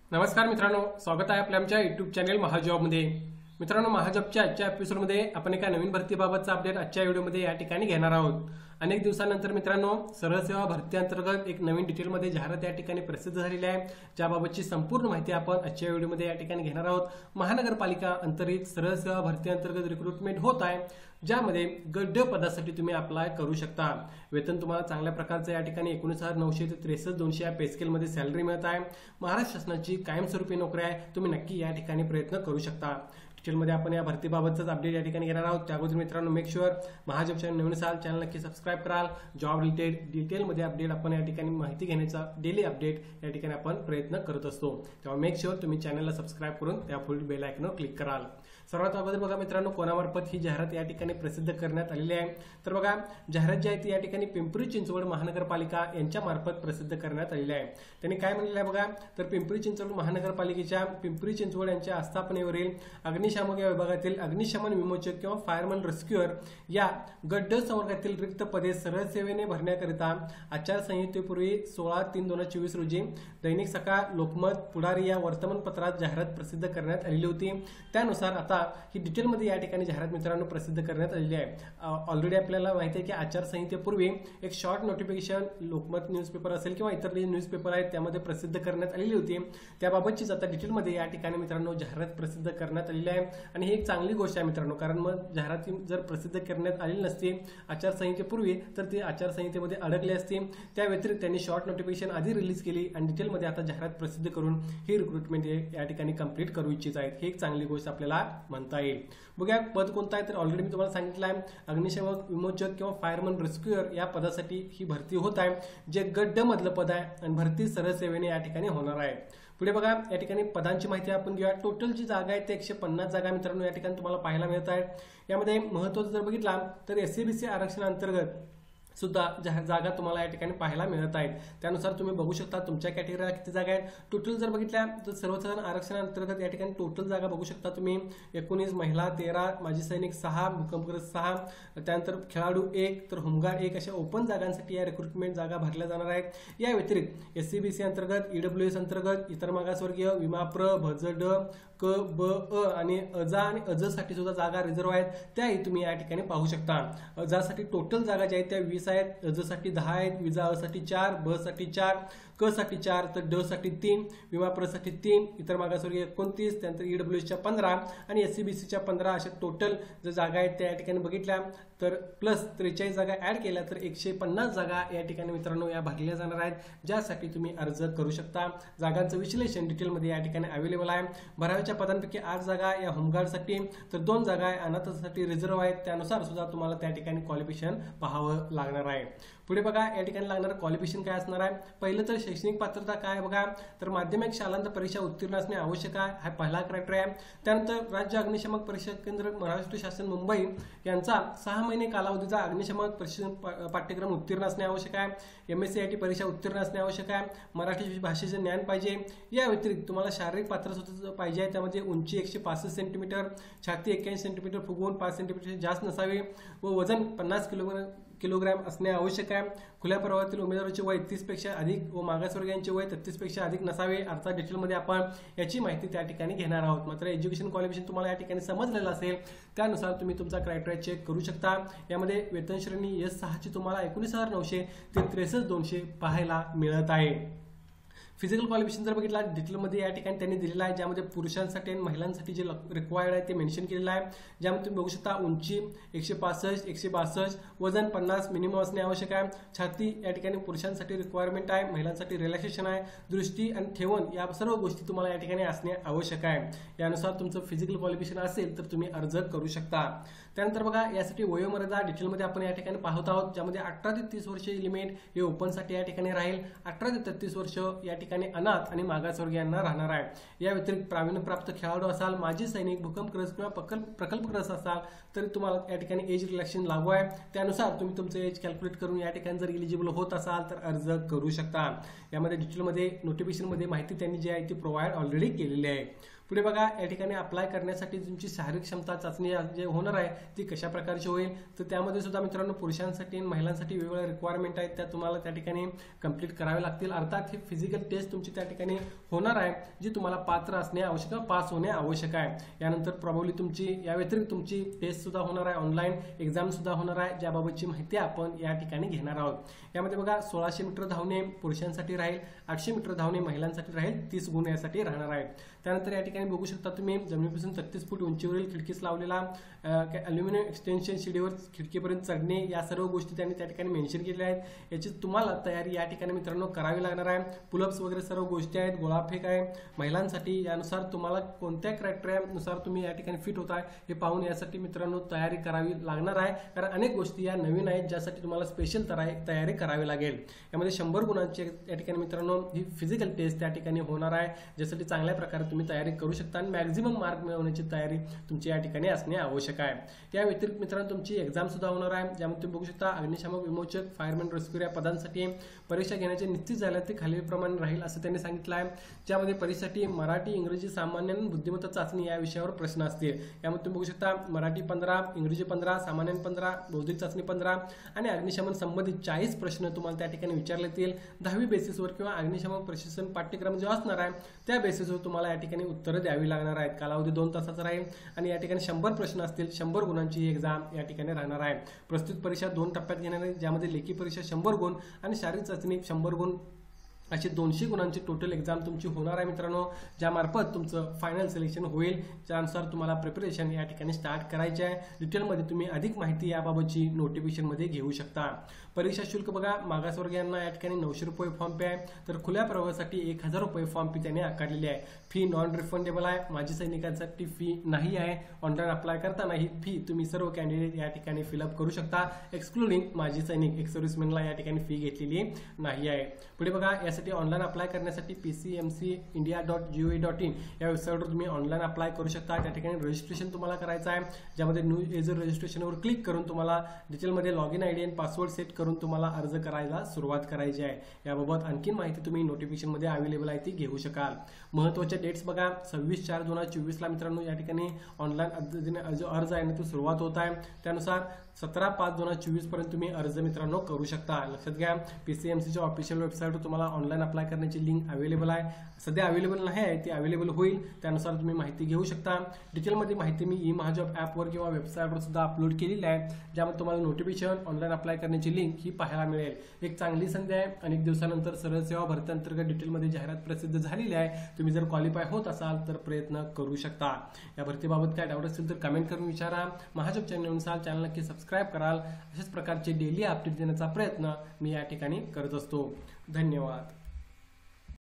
नमस्कार मित्रांनो, स्वागत आहे आपल्या आमच्या युट्यूब चॅनल महाजॉबमध्ये। मित्रांनो, महाजॉबच्या आजच्या एपिसोडमध्ये आपण एका नवीन भरतीबाबतचा अपडेट आजच्या व्हिडिओमध्ये या ठिकाणी घेणार आहोत। अनेक दिवसानंतर मित्रांनो, सरळ सेवा भरती अंतर्गत एक नवीन डिटेलमध्ये जाहिरात या ठिकाणी प्रसिद्ध झालेली आहे, ज्याबाबतची संपूर्ण माहिती आपण आजच्या व्हिडिओमध्ये या ठिकाणी घेणार आहोत। महानगरपालिका अंतर्गत सरळ सेवा भरती अंतर्गत रिक्रुटमेंट होत आहे, ज्यामध्ये गड्ड पदासाठी तुम्ही अप्लाय करू शकता। वेतन तुम्हाला चांगल्या प्रकारचं या ठिकाणी 19,900 ते 63,200 या पे स्केलमध्ये सॅलरी मिळत आहे। महाराष्ट्र शासनाची कायमस्वरूपी नोकरी आहे, तुम्ही नक्की या ठिकाणी प्रयत्न करू शकता। डिटेलमध्ये आपण या भरतीबाबतच अपडेट या ठिकाणी घेणार आहोत। त्याअगोदर मित्रांनो, मेक शुअर महाजॉब चॅनल नवीन असाल चॅनल नक्की सबस्क्राईब कराल। जॉब रिलेटेड डिटेलमध्ये अपडेट आपण या ठिकाणी माहिती घेण्याचा डेली अपडेट या ठिकाणी आपण प्रयत्न करत असतो, तेव्हा मेक शुअर तुम्ही चॅनलला सबस्क्राईब करून त्या फुल बेल आयकॉनवर क्लिक कराल। सर्वात अगोदर बघा मित्रांनो, कोणामार्फत ही जाहिरात या ठिकाणी प्रसिद्ध करण्यात आलेली आहे। तर बघा, जाहिरात जी आहे ती या ठिकाणी पिंपरी चिंचवड महानगरपालिका यांच्या मार्फत प्रसिद्ध करण्यात आलेली आहे। त्यांनी काय म्हणलेलं आहे बघा, तर पिंपरी चिंचवड महानगरपालिकेच्या पिंपरी चिंचवड यांच्या आस्थापनेवरील अग्निशामक या विभागातील अग्निशमन विमोचक किंवा फायरमन रेस्क्युअर या गड्ड संवर्गातील रिक्त पदे सरळ सेवेने भरण्याकरिता आचारसंहितेपूर्वी 16/3/2024 रोजी दैनिक सकाळ, लोकमत, पुढारी या वर्तमानपत्रात जाहिरात प्रसिद्ध करण्यात आलेली होती। त्यानुसार आता ही डिटेलमध्ये या ठिकाणी जाहिरात मित्रांनो प्रसिद्ध करण्यात आलेली आहे। ऑलरेडी आपल्याला माहिती आहे की आचारसंहितेपूर्वी एक शॉर्ट नोटिफिकेशन लोकमत न्यूजपेपर असेल किंवा इतर न्यूजपेपर आहेत त्यामध्ये प्रसिद्ध करण्यात आलेली होती। त्याबाबतचीच आता डिटेलमध्ये या ठिकाणी मित्रांनो जाहिरात प्रसिद्ध करण्यात आलेली आहे, आणि ही एक चांगली गोष्ट आहे मित्रांनो, कारण मग जाहिरात जर प्रसिद्ध करण्यात आलेली नसती आचारसंहितेपूर्वी तर ती आचारसंहितेमध्ये अडकली असती। त्या व्यतिरिक्त त्यांनी शॉर्ट नोटिफिकेशन आधी रिलीज केली आणि डिटेलमध्ये आता जाहिरात प्रसिद्ध करून ही रिक्रुटमेंट या ठिकाणी कंप्लीट करू इच्छित आहेत। ही एक चांगली गोष्ट आपल्याला म्हणता येईल। बघूया पद कोणतं आहे, तर ऑलरेडी मी तुम्हाला सांगितलं आहे, अग्निशामक विमोचक किंवा फायरमन रेस्क्युअर या पदासाठी ही भरती होत आहे, जे गड्ड मधलं पद आहे आणि भरती सरळ सेवेने या ठिकाणी होणार आहे। पुढे बघा, या ठिकाणी पदांची माहिती आपण घेऊया। टोटल जी जागा आहे ते 150 जागा मित्रांनो या ठिकाणी तुम्हाला पाहायला मिळत आहे। यामध्ये महत्त्वाचं जर बघितला तर SC/BC आरक्षणाअंतर्गत सुद्धा जागा तुम्हाला या ठिकाणी पाहायला मिळत आहेत। त्यानुसार तुम्ही बघू शकता तुमच्या कॅटेगरीला किती जागा आहेत। टोटल जर बघितल्या तर सर्वसाधारण आरक्षणाअंतर्गत या ठिकाणी टोटल जागा बघू शकता तुम्ही 19, महिला 13, माजी सैनिक 6, भूकंपग्रस्त 6, त्यानंतर खेळाडू 1 तर होमगार्ड 1 अशा ओपन जागांसाठी या रिक्रुटमेंट जागा भरल्या जाणार आहेत। या व्यतिरिक्त SC/BC अंतर्गत, EWS अंतर्गत, इतर मागासवर्गीय, विमाप्र, भजड, क, ब, अ आणि अजा आणि अजसाठी सुद्धा जागा रिझर्व्ह आहेत, त्याही तुम्ही या ठिकाणी पाहू शकता। अजासाठी टोटल जागा ज्या आहेत त्या 20 आहेत, अजसाठी 10 आहेत, विजा अ साठी 4, ब साठी 4, क साठी 4 तर ड साठी 3, विमाप्र साठी 3, इतर मागासवर्गीय 29, त्यानंतर EWSच्या 15 आणि SC/BCच्या 15 अशा टोटल जर जागा आहेत त्या या ठिकाणी बघितल्या तर प्लस 43 जागा ऍड केल्या तर 150 जागा या ठिकाणी मित्रांनो या भरल्या जाणार आहेत, ज्यासाठी तुम्ही अर्ज करू शकता। जागांचं विश्लेषण डिटेलमध्ये या ठिकाणी अवेलेबल आहे। भराव्याच्या पदांपैकी 8 जागा या होमगार्डसाठी तर 2 जागा अनाथांसाठी रिझर्व्ह आहेत, त्यानुसार सुद्धा तुम्हाला त्या ठिकाणी क्वालिफिकेशन पाहावं लागणार आहे। पुढे बघा, या ठिकाणी लागणारं क्वालिफिकेशन काय असणार आहे। पहिलं तर शैक्षणिक पात्रता काय बघा, तर माध्यमिक शालांत परीक्षा उत्तीर्ण असणे आवश्यक आहे, हा पहिला क्रायटेरिया आहे। त्यानंतर राज्य अग्निशमक परीक्षा केंद्र महाराष्ट्र शासन मुंबई यांचा 6 महिने कालावधीचा अग्निशमक प्रशिक्षण पाठ्यक्रम उत्तीर्ण असणे आवश्यक आहे। MSc IT परीक्षा उत्तीर्ण असणे आवश्यक आहे। मराठी भाषेचे ज्ञान पाहिजे। या व्यतिरिक्त तुम्हाला शारीरिक पात्रता पाहिजे आहे, त्यामध्ये उंची 165 सेंटीमीटर, छाती 81 सेंटीमीटर फुगवून 5 सेंटीमीटर जास्त नसावे व वजन 50 किलोग्रॅम असणे आवश्यक आहे। खुल्या प्रवर्गातील उमेदवाराचे वय 30 पेक्षा अधिक व मागासवर्गीयांचे वय 33 पेक्षा अधिक नसावे। अर्थात डिटेलमध्ये आपण याची माहिती त्या ठिकाणी घेणार आहोत। मात्र एज्युकेशन क्वालिफिकेशन तुम्हाला या ठिकाणी समजलेलं असेल, त्यानुसार तुम्ही तुमचा क्रायटेरिया चेक करू शकता। यामध्ये वेतन श्रेणी S6 ची तुम्हाला 19,900 ते 63,200 पाहायला मिळत आहे। फिजिकल क्वालिफिकेशन जर बघितला डिटेलमध्ये या ठिकाणी त्यांनी दिलेलं आहे, ज्यामध्ये पुरुषांसाठी आणि महिलांसाठी जे रिक्वायर्ड आहे ते मेन्शन केलेलं आहे। ज्यामध्ये तुम्ही बघू शकता उंची 165, 162, वजन 50 मिनिमम असणे आवश्यक आहे। छाती या ठिकाणी पुरुषांसाठी रिक्वायरमेंट आहे, महिलांसाठी रिलॅक्सेशन आहे। दृष्टी आणि ठेवण या सर्व गोष्टी तुम्हाला या ठिकाणी असणे आवश्यक आहे। यानुसार तुमचं फिजिकल क्वालिफिकेशन असेल तर तुम्ही अर्ज करू शकता। त्यानंतर बघा, यासाठी वयोमर्यादा डिटेलमध्ये आपण या ठिकाणी पाहत आहोत, ज्यामध्ये 18 ते 30 वर्ष लिमिट हे ओपनसाठी या ठिकाणी राहील। 18 ते 33 वर्ष या ठिकाणी अनाथ आणि मागासवर्गीयांना राहणार आहे। या व्यतिरिक्त प्रावीण्यप्राप्त खेळाडू असाल, माजी सैनिक, भूकंपग्रस्त किंवा प्रकल्पग्रस्त असाल तरी तुम्हाला या ठिकाणी एज रिलॅक्सेशन लागू आहे। त्यानुसार तुम्ही तुमचं एज कॅल्क्युलेट करून या ठिकाणी जर इलिजिबल होत असाल तर अर्ज करू शकता। यामध्ये डिटेलमध्ये नोटिफिकेशनमध्ये माहिती त्यांनी जी आहे ती प्रोव्हाइड ऑलरेडी केलेली आहे। पुढे बघा, या ठिकाणी अप्लाय करण्यासाठी तुमची शारीरिक क्षमता चाचणी जे होणार आहे ती कशा प्रकारची होईल, तर त्यामध्ये सुद्धा मित्रांनो पुरुषांसाठी आणि महिलांसाठी वेगवेगळ्या रिक्वायरमेंट आहेत, त्या तुम्हाला त्या ठिकाणी कंप्लीट करावे लागतील. अर्थात ही फिजिकल टेस्ट तुमची त्या ठिकाणी होणार आहे, जी तुम्हाला पात्र असणे आवश्यक, पास होणे आवश्यक आहे. यानंतर प्रॉब्ली तुमची या व्यतिरिक्त तुमची टेस्ट सुद्धा होणार आहे, ऑनलाईन एक्झाम सुद्धा होणार आहे, ज्याबाबतची माहिती आपण या ठिकाणी घेणार आहोत. यामध्ये बघा 1600 मीटर धावणे पुरुषांसाठी राहील, 800 मीटर धावणे महिलांसाठी राहील, 30 गुण यासाठी राहणार आहे. त्यानंतर या ठिकाणी बघू शकता तुम्ही जमिनीपासून 33 फूट उंचीवरील खिडकीस लावलेला अल्युमिनियम एक्सटेन्शन शिडीवर खिडकीपर्यंत चढणे, या सर्व गोष्टी त्यांनी त्या ठिकाणी मेन्शन केलेल्या आहेत. याची तुम्हाला तयारी या ठिकाणी मित्रांनो करावी लागणार आहे. पुलअप्स वगैरे सर्व गोष्टी आहेत, गोळाफेक आहे महिलांसाठी. यानुसार तुम्हाला कोणत्या क्रायटेरियानुसार तुम्ही या ठिकाणी फिट होताय हे पाहून यासाठी मित्रांनो तयारी करावी लागणार आहे, कारण अनेक गोष्टी या नवीन आहेत ज्यासाठी तुम्हाला स्पेशल तयारी करावी लागेल. यामध्ये 100 गुणांची या ठिकाणी मित्रांनो ही फिजिकल टेस्ट त्या ठिकाणी होणार आहे, ज्यासाठी चांगल्या प्रकारे तुम्ही तयारी करू शकता आणि मॅक्झिमम मार्क मिळवण्याची तयारी तुमची या ठिकाणी असणे आवश्यक आहे. या व्यतिरिक्त मित्रांनो तुमची एक्झाम सुद्धा होणार आहे, ज्यामध्ये तुम्ही बघू शकता अग्निशामक विमोचक, फायरमॅन रेस्क्यू या पदांसाठी परीक्षा घेण्याचे निश्चित झाले ते खालीलप्रमाणे राहील असं त्यांनी सांगितलं आहे. ज्यामध्ये परीक्षेसाठी मराठी, इंग्रजी, सामान्य आणि बुद्धिमत्ता चाचणी या विषयावर प्रश्न असतील. यामध्ये तुम्ही बघू शकता मराठी 15, इंग्रजी 15, सामान्य 15, बौद्धिक चाचणी 15 आणि अग्निशमन संबंधित 40 प्रश्न तुम्हाला त्या ठिकाणी विचारले येतील. 10वी बेसिसवर किंवा अग्निशमन प्रशिक्षण पाठ्यक्रम जो असणार आहे त्या बेसिसवर तुम्हाला या ठिकाणी उत्तरं द्यावी लागणार आहेत. कालावधी 2 तासाचा राहील आणि या ठिकाणी 100 प्रश्न असतील. 100 गुणांची ही एक्झाम या ठिकाणी राहणार आहे. प्रस्तुत परीक्षा 2 टप्प्यात घेणार आहे, ज्यामध्ये लेखी परीक्षा 100 गुण आणि शारीरिक चाचणी 100 गुण अशी 200 गुणांची टोटल एक्झाम तुमची होणार आहे मित्रांनो, ज्यामार्फत तुमचं फायनल सिलेक्शन होईल. त्यानुसार तुम्हाला प्रिपरेशन या ठिकाणी स्टार्ट करायचे आहे. डिटेलमध्ये तुम्ही अधिक माहिती याबाबतची नोटिफिकेशनमध्ये घेऊ शकता. परीक्षा शुल्क बघा, मागासवर्गीयांना या ठिकाणी 900 रुपये फॉर्म फी आहे, तर खुल्या प्रवर्गासाठी 1000 रुपये फॉर्म फी त्यांनी आकारलेली आहे. फी नॉन रिफंडेबल आहे. माजी सैनिकांसाठी फी नाही आहे. ऑनलाईन अप्लाय करताना ही फी तुम्ही सर्व कॅन्डिडेट या ठिकाणी फिलअप करू शकता, एक्सक्लुडिंग माजी सैनिक, एक्स सर्व्हिसमॅनला या ठिकाणी फी घेतलेली नाही आहे. पुढे बघा, यासाठी ऑनलाईन अप्लाय करण्यासाठी pcmcindia.gov.in या वेबसाईटवर तुम्ही ऑनलाईन अप्लाय करू शकता. त्या ठिकाणी रजिस्ट्रेशन तुम्हाला करायचं आहे, ज्यामध्ये न्यू एजर रजिस्ट्रेशनवर क्लिक करून तुम्हाला डिटेलमध्ये लॉगिन आयडी आणि पासवर्ड सेट करून तुम्हाला अर्ज करायला सुरुवात करायची आहे. याबाबत आणखी माहिती तुम्ही नोटिफिकेशनमध्ये अवेलेबल आहे ती घेऊ शकाल. महत्त्वाच्या डेट्स बघा, 26/4/2024 ला मित्रांनो या ठिकाणी ऑनलाईन पद्धतीने जो अर्ज आहे ना तो सुरुवात होत आहे. त्यानुसार 17/5/2024 पर्यंत तुम्ही अर्ज मित्रांनो करू शकता. लक्षात घ्या, पीसीएमसीच्या ऑफिशियल वेबसाईटवर तुम्हाला ऑनलाईन अप्लाय करण्याची लिंक अवेलेबल आहे. सध्या अवेलेबल नाही आहे, ती अवेलेबल होईल. त्यानुसार तुम्ही माहिती घेऊ शकता. डिटेलमध्ये माहिती मी ई महाजॉब ॲपवर किंवा वेबसाईटवर सुद्धा अपलोड केलेली आहे, ज्यामध्ये तुम्हाला नोटिफिकेशन, ऑनलाईन अप्लाय करण्याची लिंक ही पाहायला मिळेल. एक चांगली संधी आहे. अनेक दिवसानंतर सरळ सेवा भरती अंतर्गत डिटेलमध्ये जाहिरात प्रसिद्ध झालेली आहे. तुम्ही जर क्वालिफाय होत असाल तर प्रयत्न करू शकता. या भरतीबाबत काय डाऊट असेल तर कमेंट करून विचारा. महाजॉब चॅनल नक्की सबस्क्राईब कराल. अशाच प्रकारचे डेली अपडेट देण्याचा प्रयत्न मी या ठिकाणी करत असतो. धन्यवाद.